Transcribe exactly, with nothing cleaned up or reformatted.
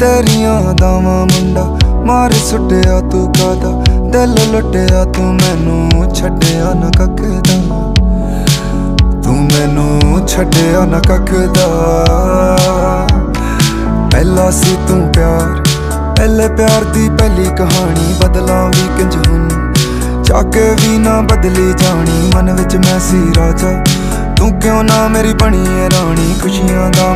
तेरियां दावां मुंडा मार सुटिया तू कादा, दिल लुटिया तू मैनू छड्डिया ना कख दा, तू मैनू छड्डिया ना कख दा। पहला सी तू प्यार, पहले प्यार दी पहली कहानी, बदला भी किंज हुन चाके भी ना बदली जानी। मन विच मैं सी राजा, तू क्यों ना मेरी बनी है रानी, खुशियां दा